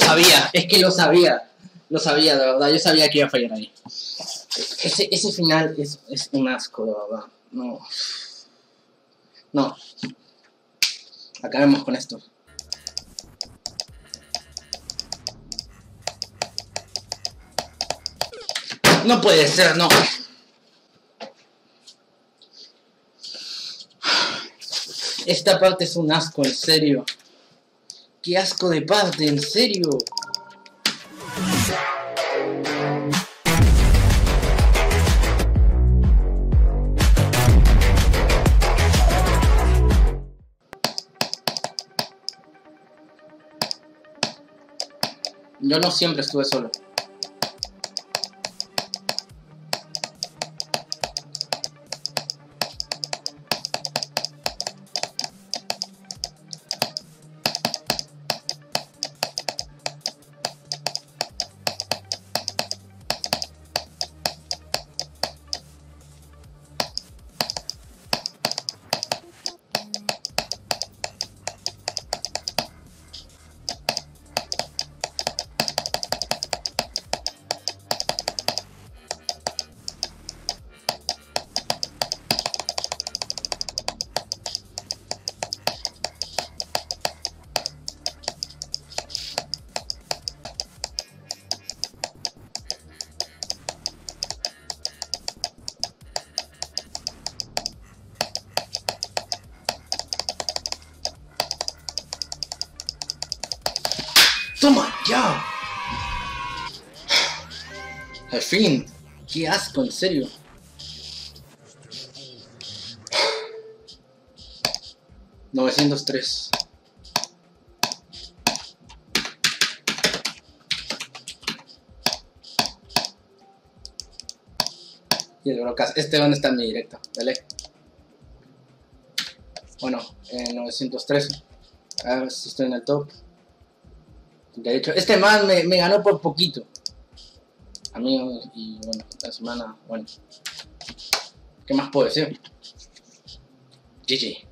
sabía, es que lo sabía. Lo sabía, de verdad, yo sabía que iba a fallar ahí. Ese final es un asco, de verdad. No. No. Acabemos con esto. No puede ser, no. Esta parte es un asco, en serio. Qué asco de parte, en serio. Yo no siempre estuve solo. ¡Toma, ya! Al fin. Qué asco, en serio. $903. Y el brocas. ¿Dónde está mi directo? Dale. Bueno, 913. A ver si estoy en el top. De hecho, este man me ganó por poquito. Amigos, y bueno, la semana, bueno. ¿Qué más puedo decir? GG.